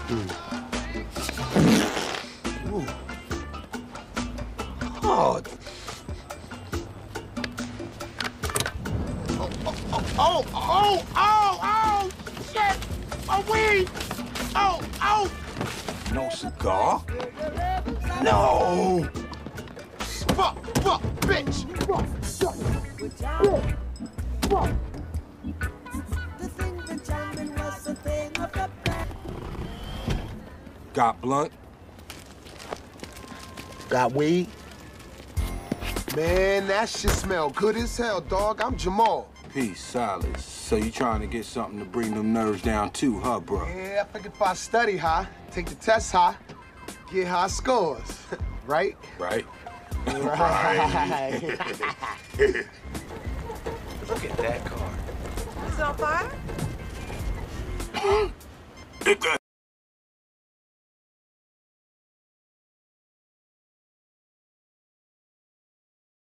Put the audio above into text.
Ooh. Oh. Oh, shit! Oh, weed! Oh! No cigar? No! Fuck, bitch! Got blunt? Got weed? Man, that shit smell good as hell, dog. I'm Jamal. Peace, Silas. So you trying to get something to bring them nerves down too, huh, bro? Yeah, I figured if I study high, take the test high, get high scores, right? Right. Right. Look at that car. Is it on fire?